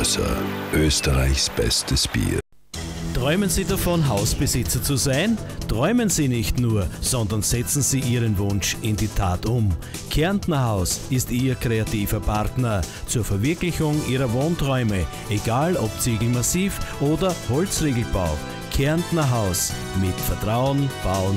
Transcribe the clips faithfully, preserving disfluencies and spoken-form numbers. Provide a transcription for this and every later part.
Brauermeister, Österreichs bestes Bier. Träumen Sie davon, Hausbesitzer zu sein? Träumen Sie nicht nur, sondern setzen Sie Ihren Wunsch in die Tat um. Kärntner Haus ist Ihr kreativer Partner zur Verwirklichung Ihrer Wohnträume, egal ob Ziegelmassiv oder Holzriegelbau. Kärntner Haus, mit Vertrauen bauen.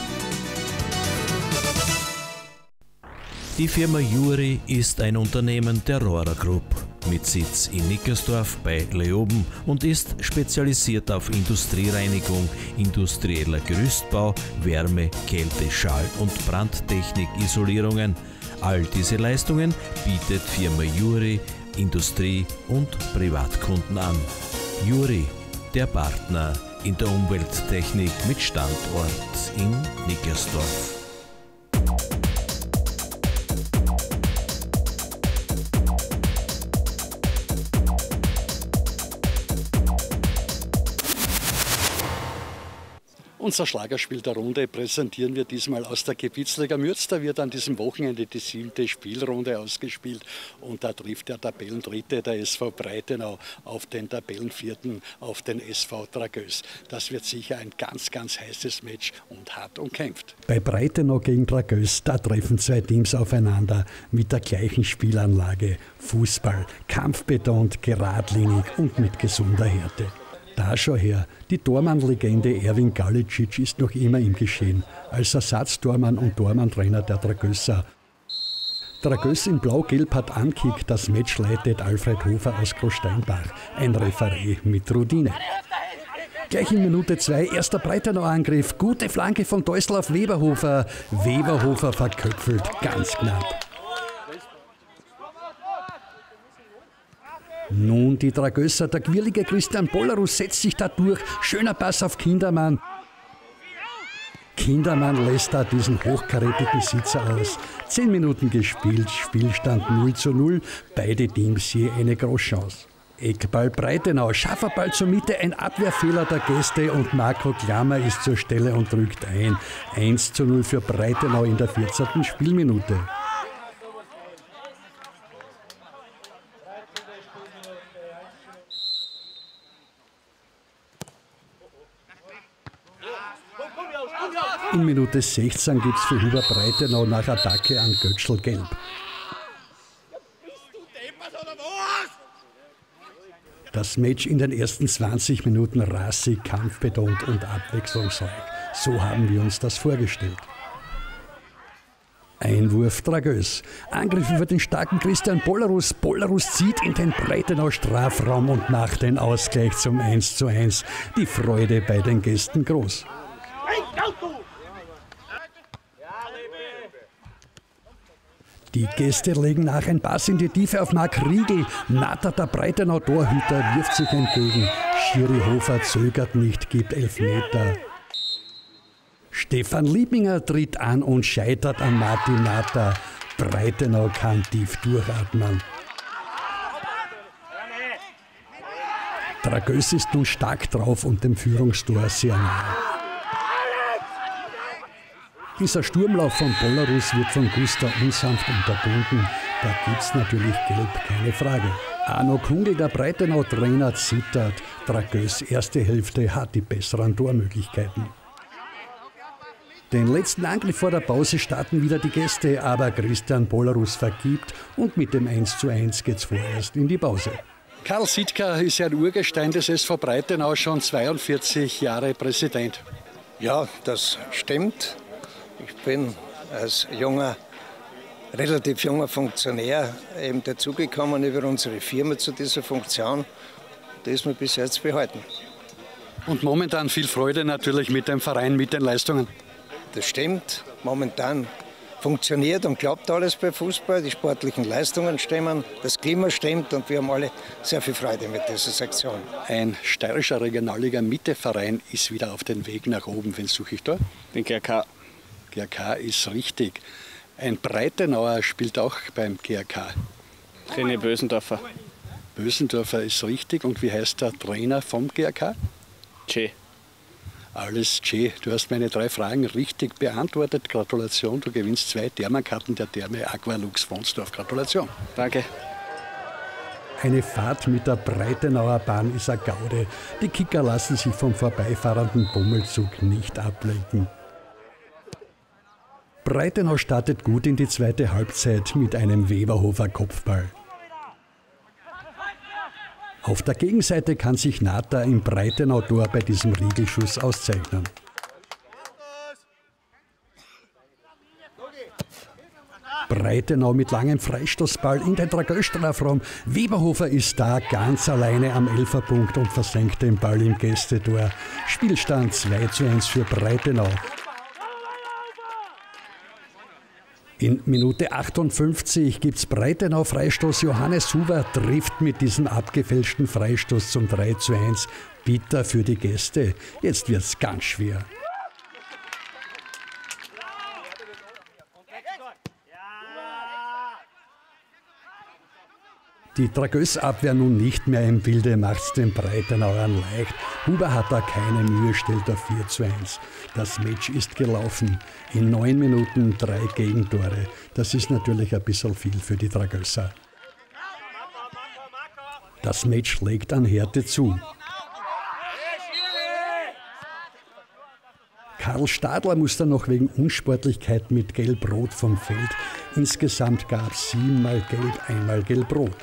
Die Firma Juri ist ein Unternehmen der Rohrer Group mit Sitz in Nickersdorf bei Leoben und ist spezialisiert auf Industriereinigung, industrieller Gerüstbau, Wärme, Kälte, Schall- und Brandtechnik-Isolierungen. All diese Leistungen bietet Firma Juri Industrie- und Privatkunden an. Juri, der Partner in der Umwelttechnik mit Standort in Nickersdorf. Unser Schlagerspiel der Runde präsentieren wir diesmal aus der Gebietsliga Mürz. Da wird an diesem Wochenende die siebte Spielrunde ausgespielt und da trifft der Tabellendritte, der S V Breitenau, auf den Tabellenvierten, auf den S V Dragös. Das wird sicher ein ganz, ganz heißes Match und hart umkämpft. Bei Breitenau gegen Dragös, da treffen zwei Teams aufeinander mit der gleichen Spielanlage. Fußball, kampfbetont, geradlinig und mit gesunder Härte. Da schau her, die Tormann-Legende Erwin Galicic ist noch immer im Geschehen, als Ersatztormann und Tormann-Trainer der Dragösser. Dragös in Blau-Gelb hat Ankick, das Match leitet Alfred Hofer aus Großsteinbach, ein Referee mit Routine. Gleich in Minute zwei, erster Breitenau-Angriff, gute Flanke von Deusel auf Weberhofer. Weberhofer verköpfelt, ganz knapp. Nun die Dragösser, der quirlige Christian Bollerus setzt sich da durch. Schöner Pass auf Kindermann. Kindermann lässt da diesen hochkarätigen Sitzer aus. Zehn Minuten gespielt, Spielstand null zu null. Beide Teams je eine Großchance. Eckball Breitenau, scharfer Ball zur Mitte, ein Abwehrfehler der Gäste und Marco Klammer ist zur Stelle und drückt ein. eins zu null für Breitenau in der vierzehnten Spielminute. In Minute sechzehn gibt es für Huber Breitenau nach Attacke an Götzl gelb. Das Match in den ersten zwanzig Minuten rassig, kampfbetont und abwechslungsreich. So haben wir uns das vorgestellt. Einwurf Dragös. Angriff über den starken Christian Bollerus. Bollerus zieht in den Breitenau Strafraum und macht den Ausgleich zum eins zu eins. Die Freude bei den Gästen groß. Die Gäste legen nach, ein Pass in die Tiefe auf Marc Riegel. Natter, der Breitenau-Torhüter, wirft sich entgegen. Schiri Hofer zögert nicht, gibt Elfmeter. Stefan Liebinger tritt an und scheitert an Martin Natter. Breitenau kann tief durchatmen. Dragös ist nun stark drauf und dem Führungstor sehr nahe. Dieser Sturmlauf von Bollerus wird von Gustav unsanft unterbunden. Da gibt's natürlich gelb, keine Frage. Arno Kungel, der Breitenau-Trainer, zittert. Dragös erste Hälfte hat die besseren Tormöglichkeiten. Den letzten Angriff vor der Pause starten wieder die Gäste, aber Christian Bollerus vergibt und mit dem eins zu eins geht's vorerst in die Pause. Karl Sitka ist ja ein Urgestein des S V Breitenau, schon zweiundvierzig Jahre Präsident. Ja, das stimmt. Ich bin als junger, relativ junger Funktionär eben dazugekommen über unsere Firma zu dieser Funktion. Das ist mir bis jetzt behalten. Und momentan viel Freude natürlich mit dem Verein, mit den Leistungen. Das stimmt. Momentan funktioniert und klappt alles bei Fußball. Die sportlichen Leistungen stimmen, das Klima stimmt und wir haben alle sehr viel Freude mit dieser Sektion. Ein steirischer Regionalliga-Mitte-Verein ist wieder auf den Weg nach oben. Wen suche ich da? Den G R K. G R K ist richtig. Ein Breitenauer spielt auch beim G R K. René Bösendorfer. Bösendorfer ist richtig. Und wie heißt der Trainer vom G R K? Che. Alles Che. Du hast meine drei Fragen richtig beantwortet. Gratulation, du gewinnst zwei Thermenkarten der Therme Aqualux Fonsdorf. Gratulation. Danke. Eine Fahrt mit der Breitenauer Bahn ist eine Gaude. Die Kicker lassen sich vom vorbeifahrenden Bommelzug nicht ablenken. Breitenau startet gut in die zweite Halbzeit mit einem Weberhofer Kopfball. Auf der Gegenseite kann sich Nata im Breitenau-Tor bei diesem Riegelschuss auszeichnen. Breitenau mit langem Freistoßball in den Dragöl-Strafraum. Weberhofer ist da ganz alleine am Elferpunkt und versenkt den Ball im Gästetor. Spielstand zwei zu eins für Breitenau. In Minute achtundfünfzig gibt's Breitenau Freistoß. Johannes Huber trifft mit diesem abgefälschten Freistoß zum drei zu eins. Bitter für die Gäste. Jetzt wird's ganz schwer. Die Dragös-Abwehr nun nicht mehr im Bilde, macht's den Breitenauern leicht. Huber hat da keine Mühe, stellt auf vier zu eins. Das Match ist gelaufen. In neun Minuten drei Gegentore. Das ist natürlich ein bisschen viel für die Dragösser. Das Match legt an Härte zu. Karl Stadler muss dann noch wegen Unsportlichkeit mit Gelb-Rot vom Feld. Insgesamt gab es siebenmal Gelb, einmal Gelb-Rot.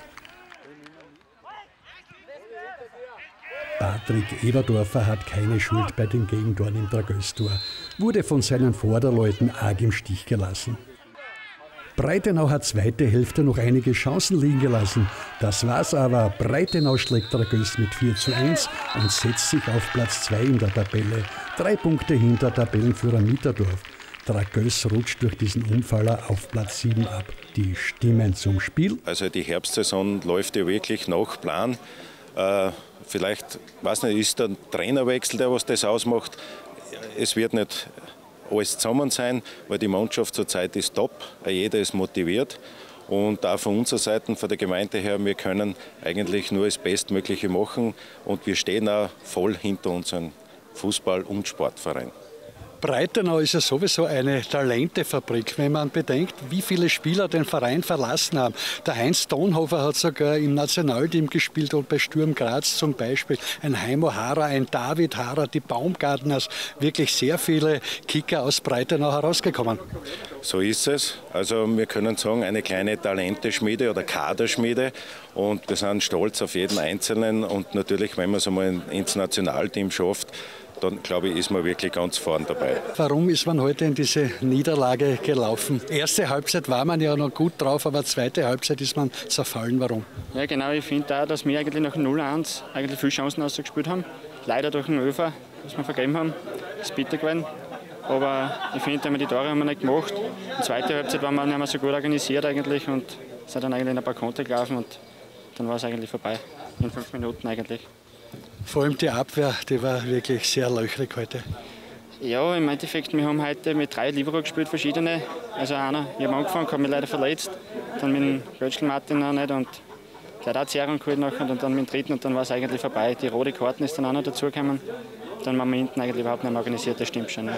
Patrick Eberdorfer hat keine Schuld bei den Gegentoren im Dragös-Tor, wurde von seinen Vorderleuten arg im Stich gelassen. Breitenau hat zweite Hälfte noch einige Chancen liegen gelassen. Das war's aber. Breitenau schlägt Dragös mit vier zu eins und setzt sich auf Platz zwei in der Tabelle. Drei Punkte hinter Tabellenführer Mitterdorf. Dragös rutscht durch diesen Umfaller auf Platz sieben ab. Die Stimmen zum Spiel. Also die Herbstsaison läuft ja wirklich nach Plan. Äh, vielleicht, weiß nicht, ist der Trainerwechsel, der was das ausmacht. Es wird nicht alles zusammen sein, weil die Mannschaft zurzeit ist top, jeder ist motiviert. Und auch von unserer Seite, von der Gemeinde her, wir können eigentlich nur das Bestmögliche machen und wir stehen auch voll hinter unserem Fußball- und Sportverein. Breitenau ist ja sowieso eine Talentefabrik, wenn man bedenkt, wie viele Spieler den Verein verlassen haben. Der Heinz Donhofer hat sogar im Nationalteam gespielt und bei Sturm Graz zum Beispiel. Ein Heimo Hara, ein David Hara, die Baumgartners, wirklich sehr viele Kicker aus Breitenau herausgekommen. So ist es. Also wir können sagen, eine kleine Talenteschmiede oder Kaderschmiede und wir sind stolz auf jeden Einzelnen und natürlich, wenn man es einmal ins Nationalteam schafft, dann glaube ich, ist man wirklich ganz vorn dabei. Warum ist man heute in diese Niederlage gelaufen? Erste Halbzeit war man ja noch gut drauf, aber zweite Halbzeit ist man zerfallen. Warum? Ja genau, ich finde auch, dass wir eigentlich nach null eins eigentlich viele Chancen ausgespielt haben. Leider durch den Öfer, was wir vergeben haben, ist bitter gewesen. Aber ich finde, die Tore haben wir nicht gemacht. Die zweite Halbzeit waren wir nicht mehr so gut organisiert eigentlich und sind dann eigentlich in ein paar Konter gelaufen und dann war es eigentlich vorbei. In fünf Minuten eigentlich. Vor allem die Abwehr, die war wirklich sehr löchrig heute. Ja, im Endeffekt, wir haben heute mit drei Libero gespielt, verschiedene. Also einer, ich habe angefangen, habe mich leider verletzt. Dann mit dem Götzl Martin noch nicht und der hat auch Zerrung geholt nachher und dann mit dem dritten und dann war es eigentlich vorbei. Die rote Karten ist dann auch noch dazugekommen. Dann waren wir hinten eigentlich überhaupt nicht mehr organisiert, das stimmt schon. Ja.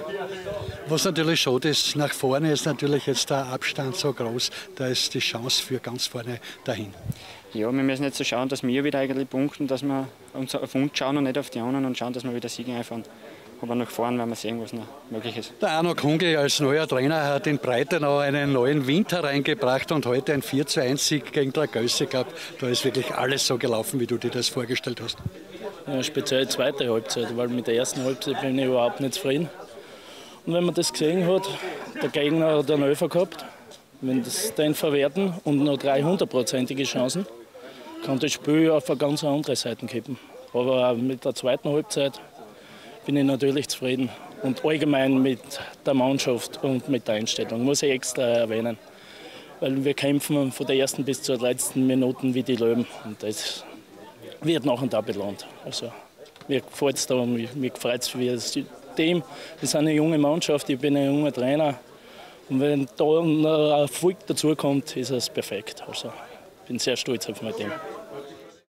Was natürlich schade ist, nach vorne ist natürlich jetzt der Abstand so groß, da ist die Chance für ganz vorne dahin. Ja, wir müssen jetzt so schauen, dass wir wieder eigentlich punkten, dass wir uns auf uns schauen und nicht auf die anderen und schauen, dass wir wieder Siege einfahren. Aber nach vorne werden wir sehen, was noch möglich ist. Der Arno Kungl als neuer Trainer hat in Breitenau einen neuen Wind hereingebracht und heute ein vier zu eins Sieg gegen Dragös. Ich glaube, da ist wirklich alles so gelaufen, wie du dir das vorgestellt hast. Ja, speziell die zweite Halbzeit, weil mit der ersten Halbzeit bin ich überhaupt nicht zufrieden. Und wenn man das gesehen hat, der Gegner hat einen Elfer gehabt, wenn das den verwerten und noch dreihundertprozentige Chancen, kann das Spiel auf eine ganz andere Seite kippen. Aber auch mit der zweiten Halbzeit bin ich natürlich zufrieden. Und allgemein mit der Mannschaft und mit der Einstellung, muss ich extra erwähnen. Weil wir kämpfen von der ersten bis zur letzten Minute wie die Löwen. Und das wird nachher da belohnt. Also, mir gefällt es da, mir, mir gefällt es für das Team. Wir sind eine junge Mannschaft, ich bin ein junger Trainer. Und wenn da ein Erfolg dazukommt, ist es perfekt. Also, ich bin sehr stolz auf mein Team.